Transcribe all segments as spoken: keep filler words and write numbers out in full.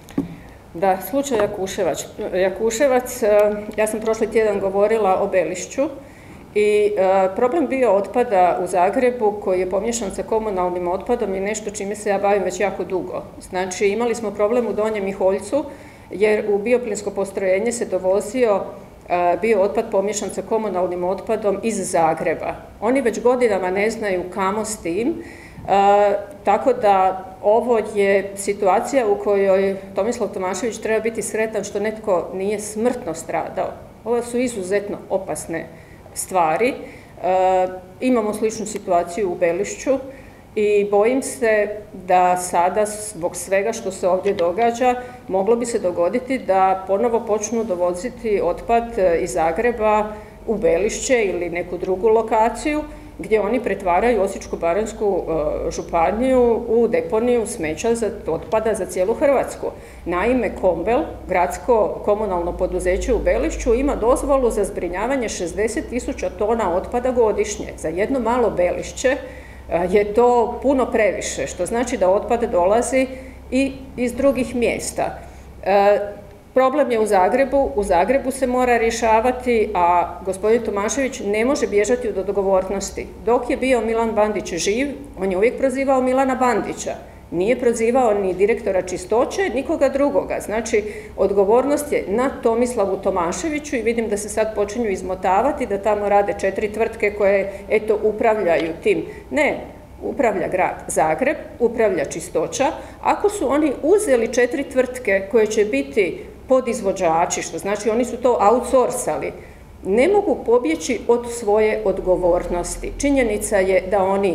Da, slučaj Jakuševac. Jakuševac, ja sam prošli tjedan govorila o Belišću i problem bio otpada u Zagrebu koji je pomiješan sa komunalnim otpadom i nešto čime se ja bavim već jako dugo. Znači, imali smo problem u Donjem Miholjcu jer u bioplinsko postrojenje se dovozio bio otpad pomiješan sa komunalnim otpadom iz Zagreba. Oni već godinama ne znaju kamo s tim, tako da ovo je situacija u kojoj Tomislav Tomašević treba biti sretan što netko nije smrtno stradao. Ovo su izuzetno opasne stvari. Imamo sličnu situaciju u Belišću i bojim se da sada zbog svega što se ovdje događa moglo bi se dogoditi da ponovo počnu dovoziti otpad iz Zagreba u Belišće ili neku drugu lokaciju gdje oni pretvaraju Osječko-baranjsku županiju u deponiju smeća za otpada za cijelu Hrvatsku. Naime, Kombel, gradsko komunalno poduzeće u Belišću, ima dozvolu za zbrinjavanje šezdeset tisuća tona otpada godišnje. Za jedno malo Belišće je to puno previše, što znači da otpad dolazi i iz drugih mjesta. Problem je u Zagrebu, u Zagrebu se mora rješavati, a gospodin Tomašević ne može bježati od odgovornosti. Dok je bio Milan Bandić živ, on je uvijek prozivao Milana Bandića. Nije prozivao ni direktora čistoće, nikoga drugoga. Znači, odgovornost je na Tomislavu Tomaševiću i vidim da se sad počinju izmotavati, da tamo rade četiri tvrtke koje, eto, upravljaju tim. Ne, upravlja grad Zagreb, upravlja čistoća. Ako su oni uzeli četiri tvrtke koje će biti podizvođači, što znači oni su to outsourcali, ne mogu pobjeći od svoje odgovornosti. Činjenica je da oni,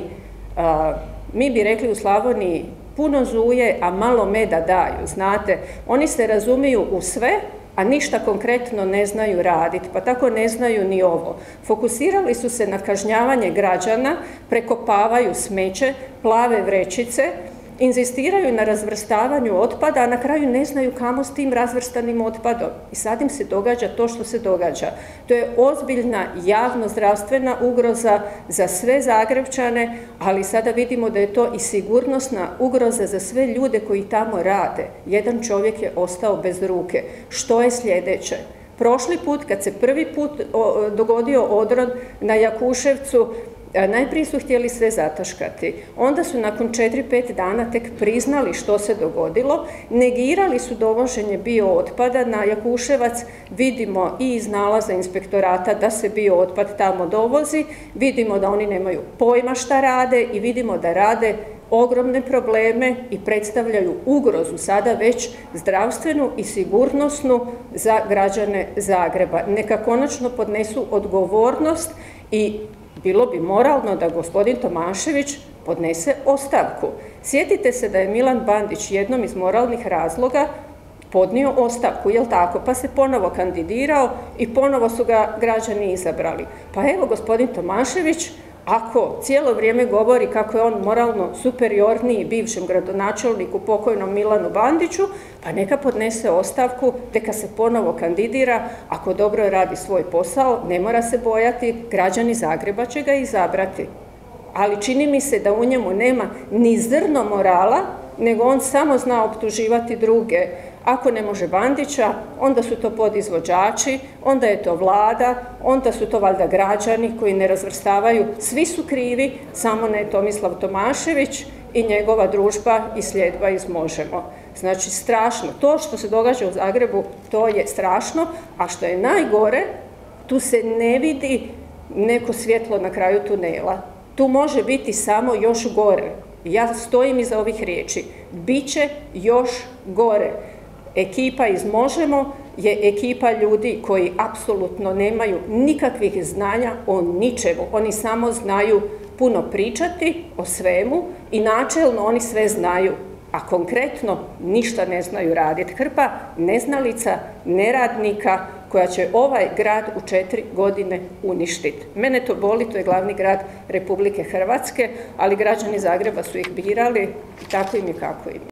a, mi bi rekli u Slavoniji, puno zuje, a malo meda daju, znate. Oni se razumiju u sve, a ništa konkretno ne znaju raditi, pa tako ne znaju ni ovo. Fokusirali su se na kažnjavanje građana, prekopavaju smeće, plave vrećice, inzistiraju na razvrstavanju otpada, a na kraju ne znaju kamo s tim razvrstanim otpadom. I sad im se događa to što se događa. To je ozbiljna javno-zdravstvena ugroza za sve Zagrepčane, ali sada vidimo da je to i sigurnosna ugroza za sve ljude koji tamo rade. Jedan čovjek je ostao bez ruke. Što je sljedeće? Prošli put, kad se prvi put dogodio odron na Jakuševcu, najprije su htjeli sve zataškati, onda su nakon četiri pet dana tek priznali što se dogodilo, negirali su dovoženje biootpada na Jakuševac, vidimo i iz nalaza inspektorata da se biootpad tamo dovozi, vidimo da oni nemaju pojma šta rade i vidimo da rade ogromne probleme i predstavljaju ugrozu sada već zdravstvenu i sigurnosnu za građane Zagreba. Neka konačno podnesu odgovornost i bilo bi moralno da gospodin Tomašević podnese ostavku. Sjetite se da je Milan Bandić jednom iz moralnih razloga podnio ostavku, jel tako, pa se ponovo kandidirao i ponovo su ga građani izabrali. Pa evo, gospodin Tomašević, ako cijelo vrijeme govori kako je on moralno superiorniji bivšem gradonačelniku pokojnom Milanu Bandiću, pa neka podnese ostavku, neka se ponovo kandidira, ako dobro radi svoj posao, ne mora se bojati, građani Zagreba će ga izabrati. Ali čini mi se da u njemu nema ni zrno morala, nego on samo zna optuživati druge. Ako ne može Bandića, onda su to podizvođači, onda je to vlada, onda su to valjda građani koji ne razvrstavaju. Svi su krivi, samo ne Tomislav Tomašević i njegova družba i sljedba iz Možemo. Znači, strašno. To što se događa u Zagrebu, to je strašno, a što je najgore, tu se ne vidi neko svjetlo na kraju tunela. Tu može biti samo još gore. Ja stojim iza ovih riječi. Biće još gore. Ekipa iz Možemo je ekipa ljudi koji apsolutno nemaju nikakvih znanja o ničemu. Oni samo znaju puno pričati o svemu i načelno oni sve znaju, a konkretno ništa ne znaju raditi. Hrpa neznalica, neradnika koja će ovaj grad u četiri godine uništiti. Mene to boli, to je glavni grad Republike Hrvatske, ali građani Zagreba su ih birali i tako im je kako im je.